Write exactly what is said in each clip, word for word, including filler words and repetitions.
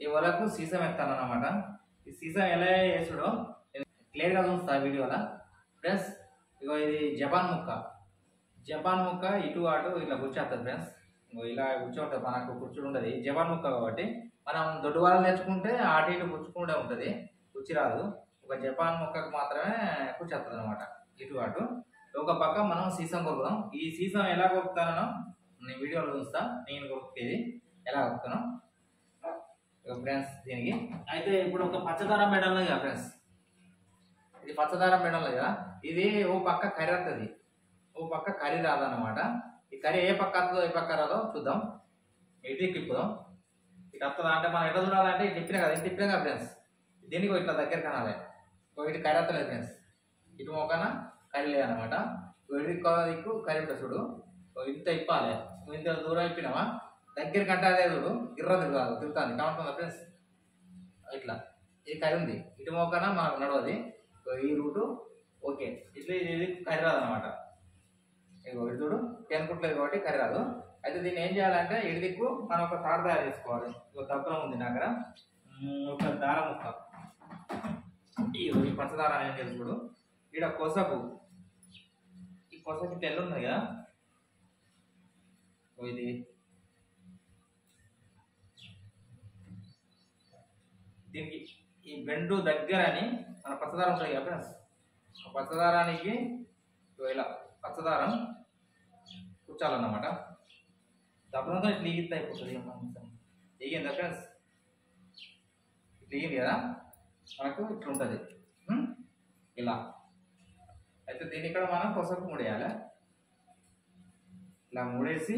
ఈ వలకు సీసం ఎత్తాను అన్నమాట. ఈ సీసం ఎలా వేసుడో క్లియర్గా చూస్తా వీడియోలో ఫ్రెండ్స్. ఇగో ఇది జపాన్ ముక్క, జపాన్ ముక్క ఇటు అటు ఇట్లా కూర్చోస్తుంది ఫ్రెండ్స్. ఇంకో ఇలా కూర్చోంటుంది, మనకు కూర్చుని ఉంటుంది జపాన్ ముక్క కాబట్టి మనం దొడ్డు వాళ్ళని తెచ్చుకుంటే అటు ఇటు కూర్చుకుంటే ఉంటుంది, కూర్చి రాదు. ఒక జపాన్ ముక్కకు మాత్రమే కూర్చోస్తుంది అనమాట ఇటు అటు. ఒక పక్క మనం సీసం కొరుకుదాం. ఈ సీసం ఎలా కొరుకుతానో నేను వీడియోలో చూస్తా, నేను కొరుకుతేది ఎలా కొరుకుతాను ఫ్రెండ్స్. దీనికి అయితే ఇప్పుడు ఒక పచ్చదారం మెడల్ కదా ఫ్రెండ్స్, ఇది పచ్చదారం మెడల్ కదా, ఇది ఓ పక్క కర్రీ వస్తుంది, ఓ పక్క కర్రీ రాదన్నమాట. ఈ కర్రీ ఏ పక్క వస్తుందో ఏ పక్క రాదో చూద్దాం. ఇటు తిప్పుదాం. ఇటు వస్తుందా అంటే మనం ఎట్లా చూడాలంటే ఇటు తిప్పినా కదా, ఇది తిప్పినా కదా ఫ్రెండ్స్. దీనికి ఇట్లా దగ్గర కనాలి. ఇటు కర్రీ వస్తలేదు ఫ్రెండ్స్, ఇటు మొక్కన కర్రీ లేదనమాట. ఇటు దిక్కు కర్రీ ఉంటుంది చూడు, ఇంత ఇప్పాలి. ఇంత దూరం ఇప్పినావా దగ్గర కంటే అదే చూడు గిర్ర తిరగాలి, తిరుగుతుంది కావుతుందా ఫ్రెండ్స్. ఇట్లా ఇది కర్రీ ఉంది, ఇటు మొక్కన మనకు నడవది ఈ రూటు. ఓకే, ఇట్లా ఇది కర్రీ రాదనమాట. ఇగో ఇటు చూడు టెన్ కుట్లేదు కాబట్టి కర్రీ రాదు. అయితే దీన్ని ఏం చేయాలంటే ఇటు దిక్కు మనం ఒక తాడు తయారు చేసుకోవాలి. ఇక దప్పలం ఉంది నా దగ్గర, ఒక దారం ముక్క, ఈ పచ్చదారం ఏం చేసి చూడు. ఇక్కడ కొసకు, ఈ కొసకి తెల్లు ఉంది కదా, ఇది దీనికి ఈ బెండు దగ్గర అని మన పచ్చదారం ఉంటుంది కదా ఫ్రెండ్స్, ఆ పచ్చదారానికి ఇలా పచ్చదారం కూర్చాలన్నమాట. దప్పడంతో ఇట్లా ఈగితే అయిపోతుంది. ఈగిందా ఫ్రెండ్స్, ఇట్లా ఈగింది కదా మనకు ఇట్లా ఉంటుంది ఇలా. అయితే దీన్ని ఇక్కడ మనం కొసకు మూడేయాలి. ఇలా మూడేసి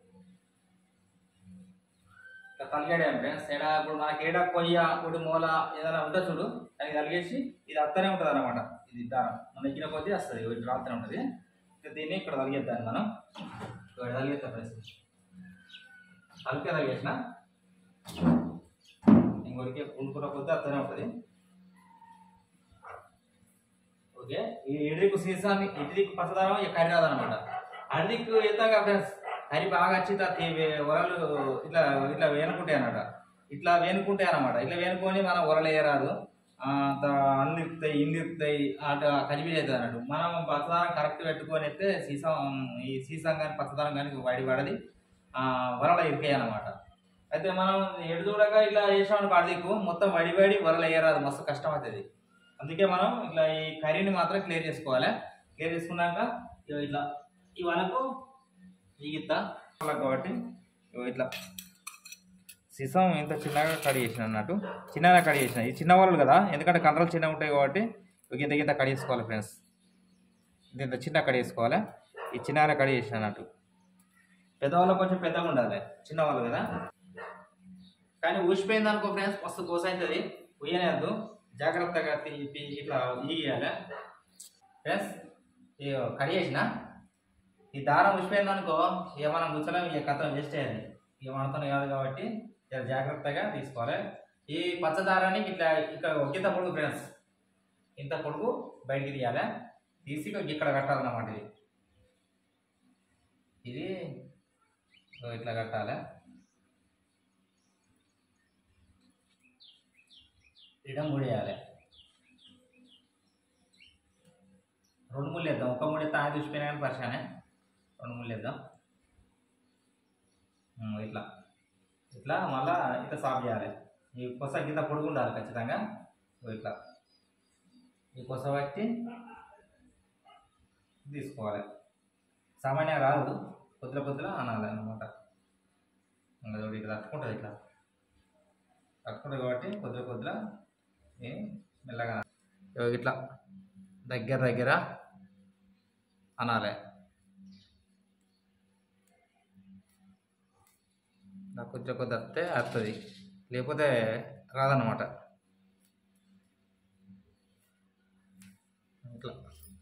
ఇట్లా తలిగేయాలి ఫ్రెండ్స్. ఏడా ఇప్పుడు మనకి ఏడా కొయ్య ఒకటి మూల ఏదైనా ఉంటుంది చూడు, దానికి తలిగేసి ఇది అత్తనే ఉంటుంది అన్నమాట. ఇది దారం మన ఎక్కిన కొద్దీ వస్తుంది, ఇటు రాత్రి ఉంటుంది. దీన్ని ఇక్కడ తలిగేద్దాన్ని మనం, ఇక్కడ తలిగేస్తాం ఫ్రెండ్స్. తలిపే తలిగేసిన ఇంకొరికి ఉండుకున్న కొద్దీ అత్తనే ఉంటుంది. ఓకే, ఈ ఎడిదిక్కు సీసాన్ని ఇటు దిక్కు పచ్చదారం కర్రీ రాదనమాట. అడిదిక్కు ఎత్తాగా ఫ్రెండ్స్ కర్రీ బాగా వచ్చి వరలు ఇట్లా ఇట్లా వేనుకుంటాయి అన్నమాట. ఇట్లా వేనుకుంటాయి అన్నమాట. ఇట్లా వేనుకొని మనం వరలు వేయరాదు, అంత అన్ని ఇరుకుతాయి ఇన్ని ఇరుకుతాయి అటు కలిపి అవుతుంది అన్నట్టు. మనం పచ్చదారం కరెక్ట్ పెట్టుకొని అయితే సీసం ఈ సీసం కానీ పచ్చదారం కానీ వడి పడది, వరల ఇరికాయి అన్నమాట. అయితే మనం ఎడు చూడగా ఇట్లా వేసామని అడిదిక్కు మొత్తం వడి వడి వరలు వేయరాదు, మస్తు కష్టం అవుతుంది. అందుకే మనం ఇట్లా ఈ కర్రీని మాత్రం క్లియర్ చేసుకోవాలి. క్లియర్ చేసుకున్నాక ఇట్లా ఈ వరకు ఈగిత్తా కాబట్టి ఇట్లా సీసం ఇంత చిన్నగా కడి చేసిన అన్నట్టు, చిన్నగా కడి చేసిన. ఈ చిన్న వాళ్ళు కదా, ఎందుకంటే కండ్రలు చిన్నగా ఉంటాయి కాబట్టి ఇంత ఇంత కడి చేసుకోవాలి ఫ్రెండ్స్. ఇంత చిన్న కడి చేసుకోవాలి. ఈ చిన్నగా కడి చేసిన అన్నట్టు. పెద్దవాళ్ళు కొంచెం పెద్దగా ఉండాలి, చిన్నవాళ్ళు కదా. కానీ ఊసిపోయింది అనుకో ఫ్రెండ్స్ మస్తు కోస అవుతుంది, ఉయ్యనేద్దు. జాగ్రత్తగా తిప్పి ఇట్లా ఈగియాలి ఫ్రెండ్స్. ఇక కడి చేసిన ఈ దారం ఉసిపోయింది అనుకో, ఇక మనం గుచ్చలేం, ఇక కథ వేస్ట్ అయ్యేది. ఇక మనతో కాదు కాబట్టి జాగ్రత్తగా తీసుకోవాలి. ఈ పచ్చదారానికి ఇట్లా ఇక్కడ ఇంత పొడుగు ఫ్రెండ్స్, ఇంత పొడుగు బయటికి తీయాలి. తీసి ఇక్కడ కట్టాలన్నమాట. ఇది ఇది ఇట్లా కట్టాలి. ఇడం ముడేయాలి. రెండు ముళ్ళు వేద్దాం, ఒక ముడి తాగి చూసిపోయినా కానీ పరిశానే. రెండు ముళ్ళు వేద్దాం. ఇట్లా ఇట్లా మళ్ళా ఇట్లా సాఫ్ చేయాలి. ఈ కొస కింద పొడుగు ఉండాలి ఖచ్చితంగా. ఇట్లా ఈ కొస పట్టి తీసుకోవాలి. సామాన్యంగా రాదు, కొద్దిగా కొద్దిగా అనాలి అన్నమాట. ఇంకా ఇట్లా తట్టుకుంటుంది, ఇట్లా తట్టుకుంటుంది కాబట్టి కొద్దిగా కొద్దిగా మెల్లగా ఇట్లా దగ్గర దగ్గర అనాలి. నాకు కొంచెం కొద్ది వస్తే వస్తుంది, లేకపోతే రాదన్నమాట. ఇట్లా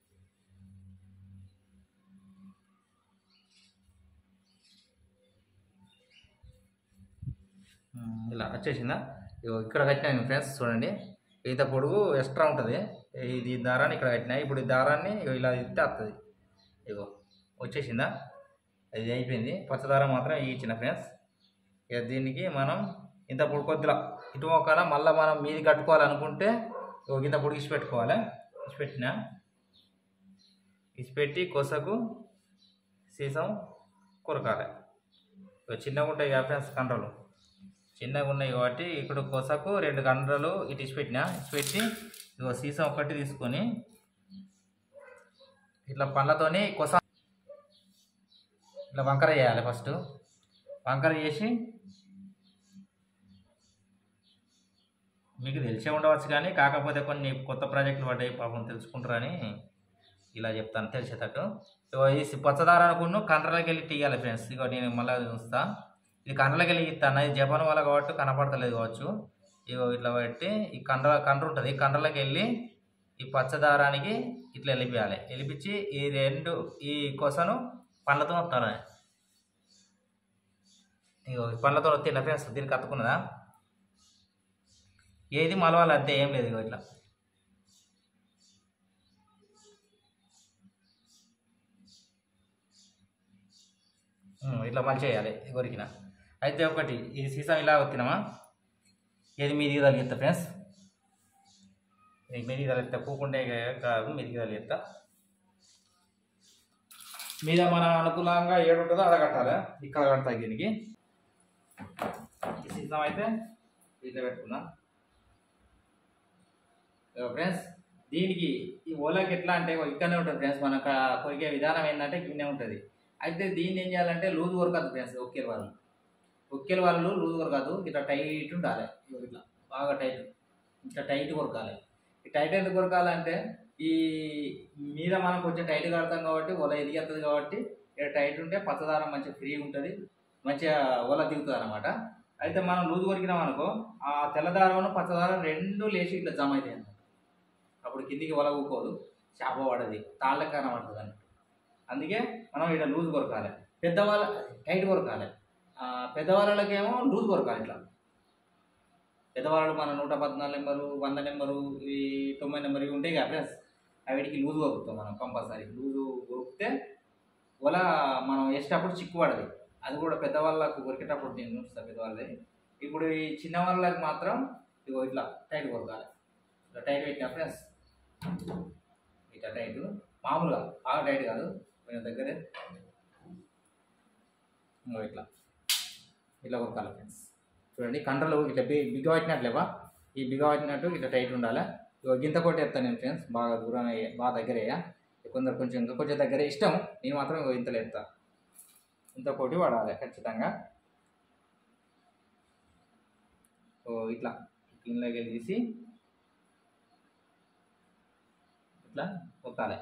ఇలా వచ్చేసిందా. ఇక్కడ కట్టినా ఫ్రెండ్స్ చూడండి, ఇంత పొడుగు ఎక్స్ట్రా ఉంటుంది. ఇది దారాన్ని ఇక్కడ కట్టినా. ఇప్పుడు ఈ దారాన్ని ఇలా ఇస్తే వస్తుంది. ఇగో వచ్చేసిందా, ఇది అయిపోయింది. పచ్చదారం మాత్రం ఇచ్చిన ఫ్రెండ్స్. ఇక దీనికి మనం ఇంత పొడి కొద్దిలా ఇటు మొక్కన మళ్ళీ మనం మీది కట్టుకోవాలనుకుంటే ఇంత పొడి ఇసి పెట్టుకోవాలి. ఇసి పెట్టిన ఇసి పెట్టి కొసకు సీసం కొరకాలి. చిన్నగా ఉంటాయి కదా ఫ్రెండ్స్ కండ్రలు, చిన్నగా ఉన్నాయి కాబట్టి ఇప్పుడు కొసకు రెండు కండ్రలు ఇటు ఇసి పెట్టిన ఇసి పెట్టి ఇగో సీసం ఒకటి తీసుకొని ఇట్లా పండ్లతోని కొస ఇట్లా వంకర చేయాలి. ఫస్ట్ వంకర చేసి మీకు తెలిసే ఉండవచ్చు కానీ కాకపోతే కొన్ని కొత్త ప్రాజెక్టులు పడ్డాయి పాపం తెలుసుకుంటారని ఇలా చెప్తాను తెలిసేటట్టు. ఈ పచ్చదారానికి కండ్రలకి వెళ్ళి తీయాలి ఫ్రెండ్స్. ఇగో నేను మళ్ళీ చూస్తా, ఇది కండ్రలకి వెళ్ళి ఇస్తాను. ఇది జపాన్ వల్ల కాబట్టి కనపడతలేదు కావచ్చు. ఇగో ఇట్లా పెట్టి ఈ కండ్ర కండ్ర ఉంటుంది, కండ్రలకి వెళ్ళి ఈ పచ్చదారానికి ఇట్లా వెళ్ళిపోయాలి. వెళ్ళిపించి ఈ రెండు ఈ కొసను పండ్లతో వస్తాను. ఇగో పండ్లతో వస్తే ఫ్రెండ్స్ దీనికి కత్తుకున్నదా ఏది మలవాలి అంతే, ఏం లేదు. ఇగో ఇట్లా ఇట్లా మళ్ళీ చేయాలి కొరికిన. అయితే ఒకటి ఇది సీసం ఇలా వచ్చినామా, ఏది మీదికి తగిలిస్తా ఫ్రెండ్స్. మీదికి తగిలిస్తా, పూకుండే కాదు మీదికి తగిలిస్తా. మీద మన అనుకూలంగా ఏడు ఉంటుందో అలా కట్టాలి. ఇక్కడ కడతా దీనికి. ఈ సీసం అయితే ఇట్లా పెట్టుకున్నా ఫ్రెండ్స్. దీనికి ఈ ఓలాకి ఎట్లా అంటే ఇక్కడనే ఉంటుంది ఫ్రెండ్స్. మన కొరికే విధానం ఏంటంటే గిన్నె ఉంటుంది. అయితే దీన్ని ఏం చేయాలంటే లూజ్ కొరకదు ఫ్రెండ్స్. ఒక్కేల వాళ్ళు ఒక్కేల వాళ్ళు లూజ్ కొరకదు, ఇట్లా టైట్ ఉండాలి. ఇట్లా బాగా టైట్, ఇట్లా టైట్ కొరకాలి. ఈ టైట్ ఎందుకు కొరకాలంటే ఈ మీద మనం కొంచెం టైట్ కడతాం కాబట్టి ఓల ఎదిగేస్తుంది కాబట్టి ఇక్కడ టైట్ ఉంటే పచ్చదారం మంచిగా ఫ్రీ ఉంటుంది, మంచిగా ఓల దిగుతుంది అనమాట. అయితే మనం లూజ్ కొరికినాం అనుకో ఆ తెల్లదారం పచ్చదారం రెండు లేచి ఇట్లా జమ అవుతాయి అన్నమాట. అప్పుడు కిందికి ఒల ఊకోదు, చేప పడది, తాళ్ళకి కనబడుతుంది అన్నట్టు. అందుకే మనం ఇక్కడ లూజ్ కొరకాలి. పెద్దవాళ్ళ టైట్ కొరకాలి, పెద్దవాళ్ళకేమో లూజ్ కొరకాలి. ఇట్లా పెద్దవాళ్ళు మన నూట పద్నాలుగు నెంబరు, వంద నెంబరు, ఈ తొంభై నెంబర్ ఇవి ఉంటాయి కదా ఫ్రెండ్స్, వీటికి లూజ్ కొరుకుతాం మనం కంపల్సరీ. లూజు కొరికితే వల మనం వేసేటప్పుడు చిక్కు పడది. అది కూడా పెద్దవాళ్ళకు కొరికేటప్పుడు నేను చూస్తాను పెద్దవాళ్ళది. ఇప్పుడు ఈ చిన్న వాళ్ళకి మాత్రం ఇగో ఇట్లా టైట్ కొరకాలి. ఇట్లా టైట్ పెట్టిన ఫ్రెండ్స్, ఇట్లా టైట్ మామూలుగా బాగా టైట్ కాదు, కొంచెం దగ్గరే ఇట్లా ఇట్లా కొరకాలి ఫ్రెండ్స్. చూడండి కండ్రలు ఇట్లా బి బిగ పట్టినట్లేవా, ఈ బిగ పట్టినట్టు ఇట్లా టైట్ ఉండాలి. గింత కొట్టి ఎత్తాను నేను ఫ్రెండ్స్, బాగా దూరం బాగా దగ్గరయ్యా. కొందరు కొంచెం ఇంకా కొంచెం దగ్గర ఇష్టం, నేను మాత్రం ఇంతలో ఎత్తా. ఇంత కొట్టి వాడాలి ఖచ్చితంగా. సో ఇట్లా గిన్నెలోకి వెళ్ళి తీసి ఇట్లా కొట్టాలి.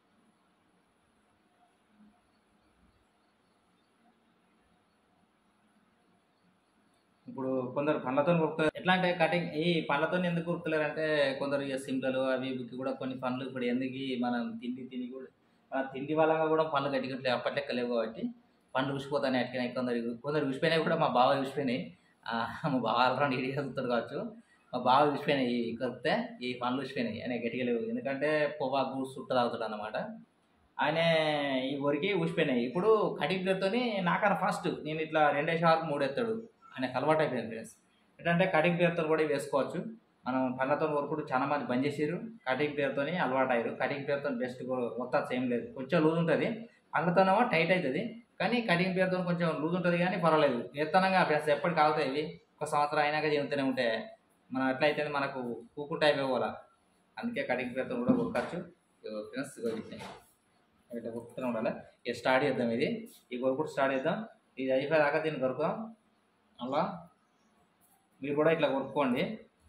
ఇప్పుడు కొందరు పండ్లతో కొరుకుతారు. ఎట్లా అంటే కటింగ్ ఈ పండ్లతో ఎందుకు కొరుకుతలేరు అంటే కొందరు ఇక సిమ్టలు అవి ఇవి కూడా కొన్ని పండ్లు ఇప్పుడు ఎందుకు మనం తిండి తిని కూడా మన తిండి వల్ల కూడా పండ్లు గట్టిగా అప్పట్లో లేవు కాబట్టి పండ్లు ఊసిపోతాయి అట్టినాయి. కొందరు కొందరు ఊసిపోయినాయి కూడా, మా బావ ఊసిపోయినాయి. మా బావ ఆల్రెడీ ఇడిగా చదువుతాడు కావచ్చు. మా బావ ఊసిపోయినాయి కొరికితే, ఈ పండ్లు ఊసిపోయినాయి ఆయన గట్టిగా లేవు. ఎందుకంటే పొగాకు సుట్ట తాగుతాడు అన్నమాట. ఆయన ఈ వరికి ఊసిపోయినాయి. ఇప్పుడు కటింగ్ ప్లేట్తోని నాకన్నా ఫాస్ట్ నేను ఇట్లా రెండే షార్ప్ మూడు ఎత్తాడు, ఆయనకు అలవాటు అయిపోయింది ఫ్రెండ్స్. ఏంటంటే కటింగ్ ప్లేట్తో కూడా వేసుకోవచ్చు. మనం పండ్లతో కొరుకుడు చాలా మంది బంద్ చేసారు, కటింగ్ ప్లేట్తో అలవాటు అయ్యారు. కటింగ్ ప్లేట్తో బెస్ట్ మొత్తం ఏం లేదు, కొంచెం లూజ్ ఉంటుంది. పండ్లతోనేమో టైట్ అవుతుంది, కానీ కటింగ్ ప్లేట్తో కొంచెం లూజ్ ఉంటుంది కానీ పర్వాలేదు. ఎత్తనంగా ఫ్రెండ్స్ ఎప్పటికి ఆగుతాయి ఇవి. ఒక సంవత్సరం అయినాక తిరుగుతూనే ఉంటే మనం ఎట్లయితే మనకు కూకుంటా అయిపోవాలా. అందుకే కటింగ్ ప్లేట్తో కూడా కొరకచ్చు ఫ్రెండ్స్. ఇట్లా కొరుకుతూనే ఉండాలి. ఇక స్టార్ట్ చేద్దాం. ఇది ఈ కొరుకుడు స్టార్ట్ చేద్దాం. ఇది అయిపోయేదాకా దీన్ని కొరుకుదాం. అలా మీరు కూడా ఇట్లా కొరుక్కోండి.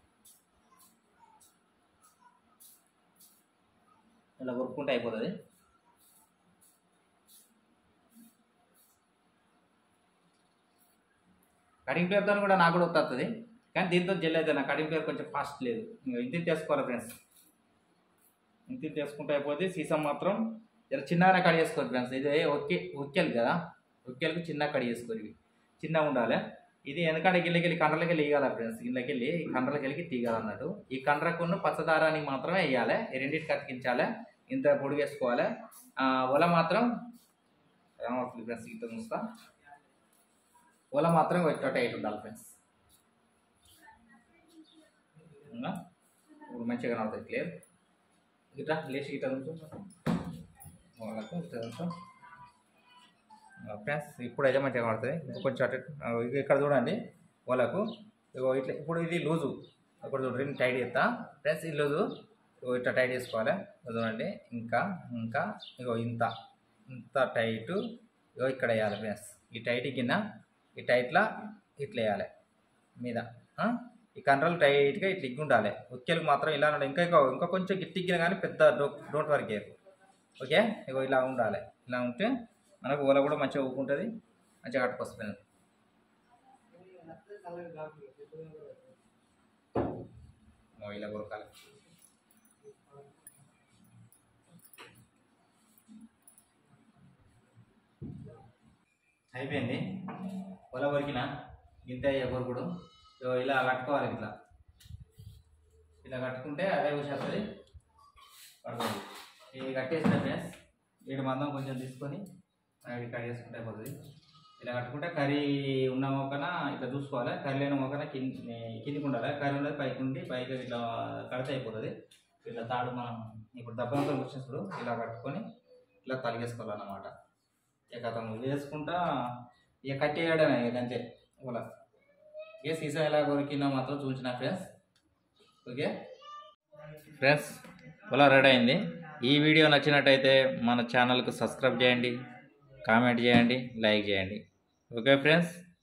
ఇలా కొరుక్కుంటే అయిపోతుంది. కటింగ్ ప్లేట్తో కూడా నాకు కూడా వస్తుంది, కానీ దీంతో జెల్ అయితే నా కటింగ్ ప్లేట్ కొంచెం ఫాస్ట్ లేదు. ఇంకా ఇంటి చేసుకోవాలి ఫ్రెండ్స్, ఇంటి చేసుకుంటే అయిపోతే. సీసం మాత్రం ఇలా చిన్నగానే కట్ చేసుకోవాలి ఫ్రెండ్స్. ఇది ఒకే ఒక్కేలు కదా, ఒక్కేలకు చిన్న కట్ చేసుకోవాలి, చిన్నగా ఉండాలి. ఇది ఎందుకంటే గిన్నెకి వెళ్ళి కండ్రలకి వెళ్ళి వేయాలి ఫ్రెండ్స్. గిన్నెకి వెళ్ళి ఈ కండ్రలకి వెళ్ళి తీయాలి అన్నట్టు. ఈ కండ్రకున్న పచ్చదారానికి మాత్రమే వేయాలి, రెండింటికి అతికించాలి. ఇంత పొడి వేసుకోవాలి. ఒల మాత్రం ఫ్రెండ్స్ ఇంత చూస్తా, ఒల మాత్రం ఎక్కువ టైట్ ఉండాలి ఫ్రెండ్స్. అవునా? ఇప్పుడు మంచిగా కనబడుతుంది క్లియర్. ఇట్లా లేచి ఇట్లా వాళ్ళకు ఫ్రెండ్స్ ఇప్పుడు అయితే మంచిగా కనబడుతుంది. ఇంకా కొంచెం అటు ఇక ఇక్కడ చూడండి వాళ్ళకు ఇగో ఇట్లా. ఇప్పుడు ఇది లూజు, ఇప్పుడు చూడండి టైట్ చేస్తా ఫ్రెండ్స్. ఇది లూజు ఇగో ఇట్లా టైట్ చేసుకోవాలి చూడండి. ఇంకా ఇంకా ఇగో ఇంత ఇంత టైటు ఇగో ఇక్కడ వేయాలి ఫ్రెండ్స్. ఈ టైట్ కింద ఈ టైట్లా ఇట్లా వేయాలి మీద. ఈ కంట్రోల్ టైట్గా ఇట్లా ఇగ్గు ఉండాలి. ఉక్కెలకు మాత్రం ఇలా ఉండాలి. ఇంకా ఇంకా కొంచెం గిట్టిగ్గిన కానీ పెద్ద డోంట్ వర్క్ అయ్యారు. ఓకే ఇగో ఇలా ఉండాలి. ఇలా ఉంటే మనకు ఓల కూడా మంచిగా ఊపుకుంటుంది, మంచిగా కట్టుకొస్తుంది. ఇలా కొరకాలి. అయిపోయింది పొల కొరికిన ఇంత అయ్యే కొరుకుడు. ఇలా కట్టుకోవాలి. ఇట్లా ఇలా కట్టుకుంటే అదే వచ్చేస్తుంది పడుతుంది. ఇది కట్టేసిన ఫ్రెండ్స్ వీడి మందం కొంచెం తీసుకొని ఇది కట్ చేసుకుంటే అయిపోతుంది. ఇలా కట్టుకుంటే కర్రీ ఉన్న మొక్కన ఇట్లా చూసుకోవాలి. కర్రీ లేని మొక్కన కింది కిందికి ఉండాలి. కర్రీ ఉండదు పైకి ఉండి పైకి ఇట్లా కడితే అయిపోతుంది. ఇట్లా తాడు మనం ఇప్పుడు దెబ్బతో వచ్చేప్పుడు ఇలా కట్టుకొని ఇలా తలిగేసుకోవాలన్నమాట. ఇక అతను వేసుకుంటా ఇక కట్టేయడమే ఇక అంతే. ఓలా ఇక సీసా ఎలా కొరికినా మాత్రం చూసిన ఫ్రెండ్స్. ఓకే ఫ్రెండ్స్ ఓలా రెడీ అయింది. ఈ వీడియో నచ్చినట్టయితే మన ఛానల్కు సబ్స్క్రైబ్ చేయండి, కామెంట్ చేయండి, లైక్ చేయండి. Okay friends.